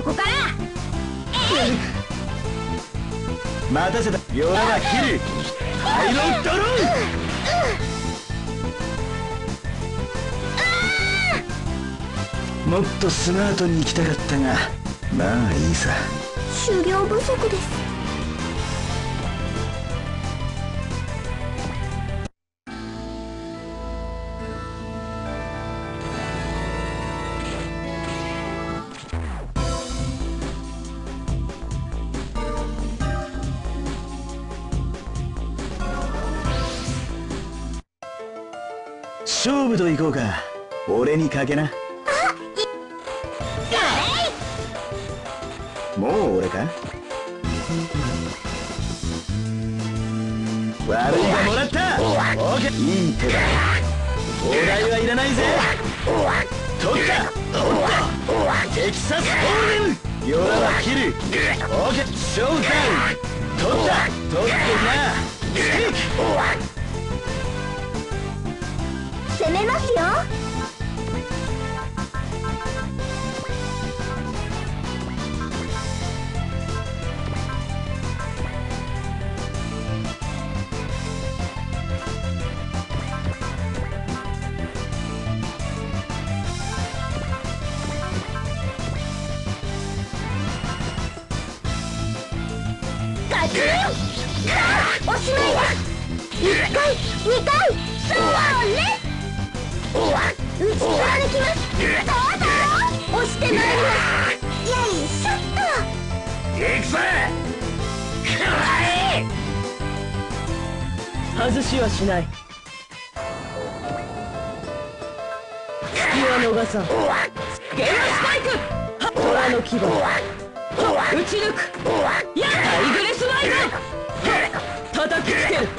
こから待たせた。弱は切る。ハイロードロー。もっとスマートに行きたかったが、まあいいさ。 修行不足です。 勝負と行こうか。俺にかけな。もう俺か。悪いがもらった。オーケー。いい手だ。お題はいらないぜ。取った。テキサスホールデム。ヨラは切る。オーケー。ショーダウン。取った。取ってな。スティック。 攻めますよ。勝ちよ。おしまいだ。1回2回それ。打ち貫きます。どうぞ押してまいります。よいしょっと。行くぞ。くらえ。 外しはしない。隙は逃さん。ゲームスパイク。虎の牙。打ち抜く。やタイグレスワイド。叩きつける。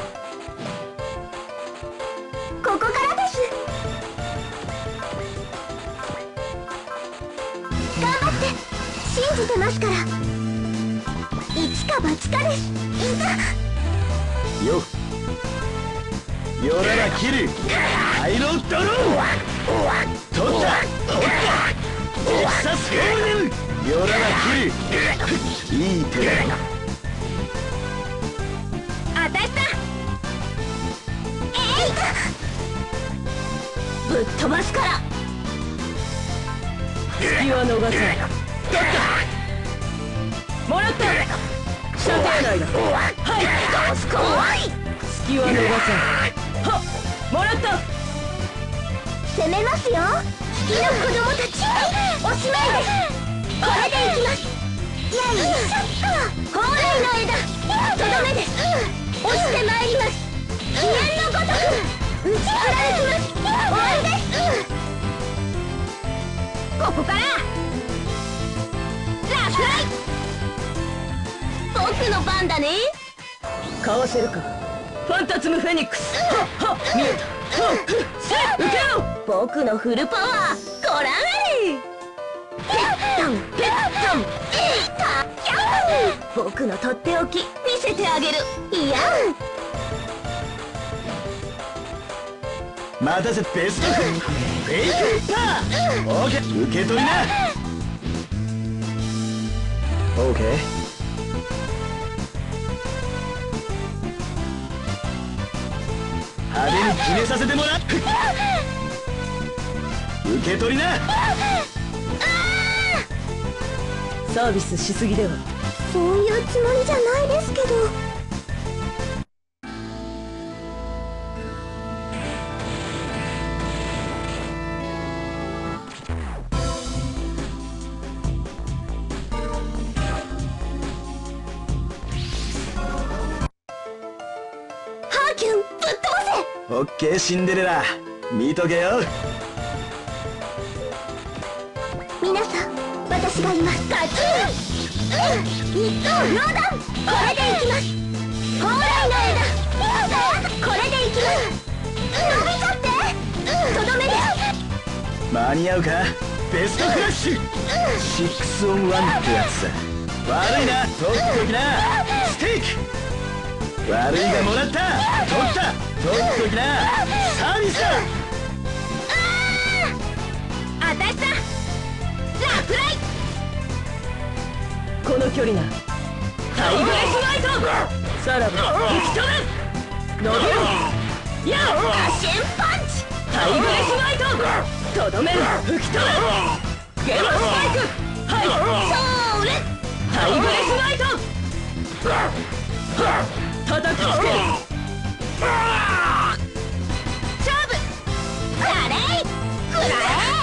ここからです。頑張って信じてますから。一か八かです。いざよヨラは切る。ハイロードロー。取った。テキサスホールデム。ヨラは切る。いい手だ。 あたした。ぶっ飛ばすから。 隙は逃さん。取ったもらった。射程内だ。はいどうすこい。隙は逃さん。はっもらった。 攻めますよ。好きな子供たちおしまいです。これでいきます。よいしょっと。蓬莱の枝とどめです。押してまいります。飛燕のごとく打ち振られきます。終わりです。ここから落雷。僕の番だね。 かわせるか。ファンタズムフェニックス。はっ見えた。受けろ。 僕のフルパワーご覧あれ。ペッタンペッタンキャン。僕のとっておき見せてあげる。いや待たせベストフェイクパー。オーケー受け取りな。オーケー。派手に決めさせてもらう。受け取りな。 サービスしすぎでは。 そういうつもりじゃないですけど。ハーキュンぶっ飛ばせ。 オッケーシンデレラ見とけよ。 皆さん私がいます。勝ち一刀両断。これでいきます。蓬莱の枝これでいきます。伸びちゃってとどめです。 間に合うか。ベストフラッシュ6 on 1ってやつさ。悪いな。取っておきな。ステーキ。悪いがもらった。取った。取っておきな。サービスだ。 あたした落雷。 の距離な。タイグレスライト。さらば吹き飛べ。伸びろ。やっアシェンパンチ。タイグレスライト。とどめる。吹き飛べ。ゲームスパイク。はいそれ。タイグレスライト。叩きつける。 勝負されいくらえ。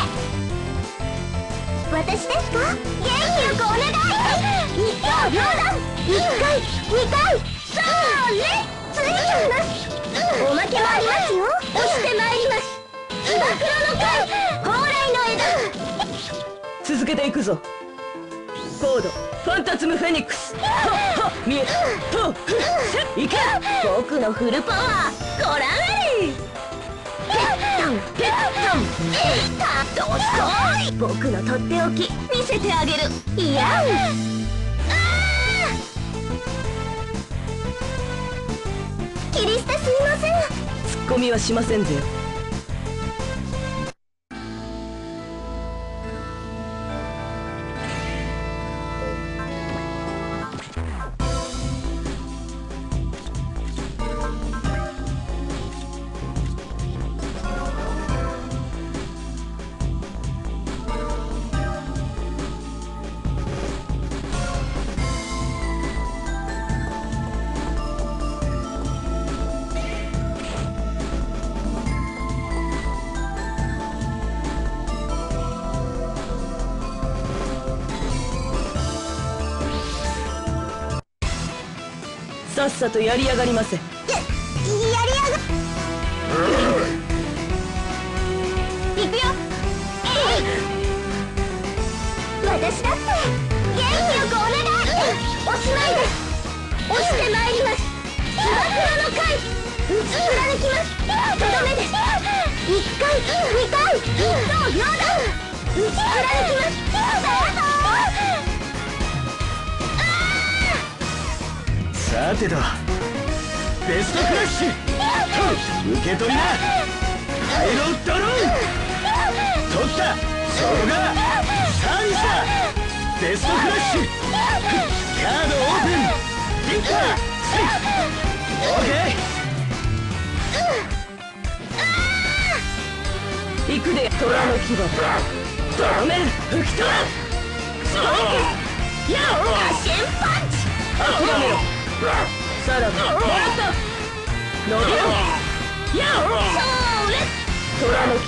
私ですか。元気よくお願い。一刀両断。1回2回それついちゃいます。おまけもありますよ。押してまいります。つば九郎の貝蓬莱の枝。 続けていくぞ。コードファンタズムフェニックス。はっ見えた。とふせいけ。 僕のフルパワーご覧あれ。ペッタンペッタンどうしこい。僕のとっておき見せてあげる。いやキリスタすみません。 ツッコミはしませんぜよ。さっさとやりやがりませ。 やりやがいくよ。私だって元気よくお願い。おしまいです。押してまいります。つば九郎の貝打ち貫きます。とどめです。1回2回一刀両断打ち貫きます。 さてとベストクラッシュ受け取りな。ハイロードローン取った。そこがサービスだ。ベストクラッシュカードオープン。リンカーセイオーケ行くで虎の牙。とどめる。吹き飛べ。スパイク。やアシェンパンチ。諦めろ。さらばもらった。伸びろ。やそれ虎の牙。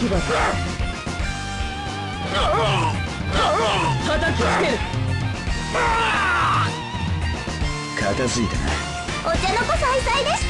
叩きつける。 片付いたな。 お茶の子さいさいでした。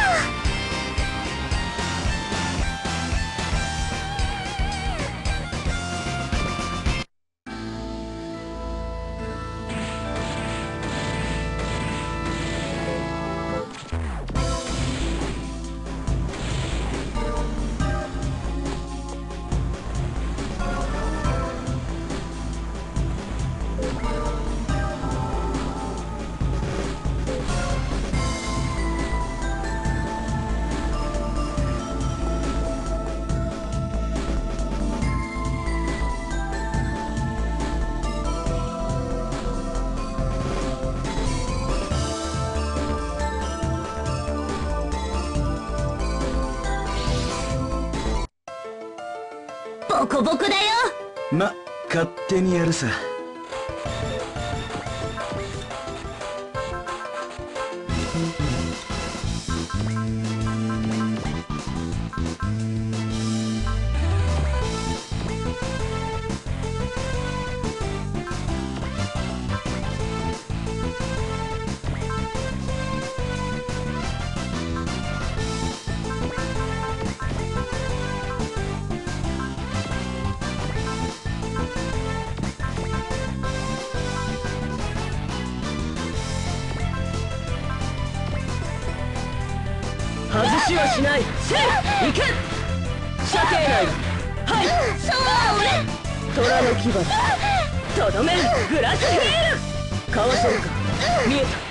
ボコボコだよ。 ま、勝手にやるさ。 外しはしない。せい行け。射程内。はいそれ虎の牙。とどめる。グラスフィールかわせるか。見えた。